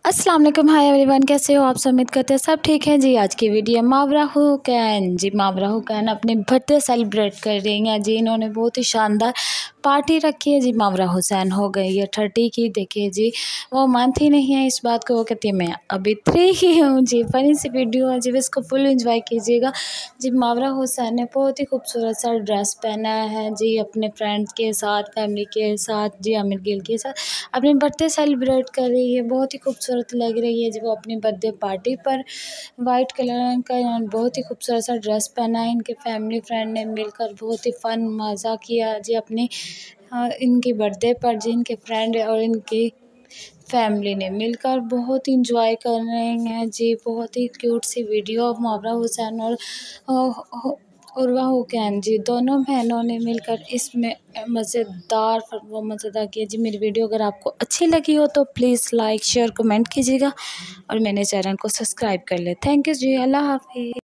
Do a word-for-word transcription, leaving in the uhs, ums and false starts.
अस्सलाम वालेकुम, hi everyone, कैसे हो आप सब? उम्मीद करते हैं सब ठीक है जी। आज की वीडियो मावरा हुकैन जी मावरा हुकैन अपने बर्थडे सेलिब्रेट कर रही हैं जी। इन्होंने बहुत ही शानदार पार्टी रखी है जी। मावरा हुसैन हो गई है थर्टी की। देखिए जी, वो मानती नहीं है इस बात को। वो कहती है मैं अभी थ्री ही हूँ जी। फनी सी वीडियो है जी, इसको फुल इंजॉय कीजिएगा जी। मावरा हुसैन ने बहुत ही खूबसूरत सा ड्रेस पहना है जी, अपने फ्रेंड्स के साथ, फैमिली के साथ जी, आमिर गिल के साथ अपने बर्थडे सेलिब्रेट कर रही है। बहुत ही खूबसूरत लग रही है जी वो अपनी बर्थडे पार्टी पर। वाइट कलर का इन्होंने बहुत ही खूबसूरत सा ड्रेस पहना है। इनके फैमिली फ्रेंड ने मिलकर बहुत ही फन मज़ा किया जी अपनी हाँ, इनकी बर्थडे पर जी। इनके फ्रेंड और इनकी फैमिली ने मिलकर बहुत ही इंजॉय कर रहे हैं जी। बहुत ही क्यूट सी वीडियो ऑफ मावरा हुसैन और उर्वा हुकैन जी, दोनों बहनों ने मिलकर इसमें मज़ेदार परफॉर्मेंस अदा किया जी। मेरी वीडियो अगर आपको अच्छी लगी हो तो प्लीज़ लाइक शेयर कमेंट कीजिएगा और मेरे चैनल को सब्सक्राइब कर ले। थैंक यू जी, अल्लाह हाफिज़।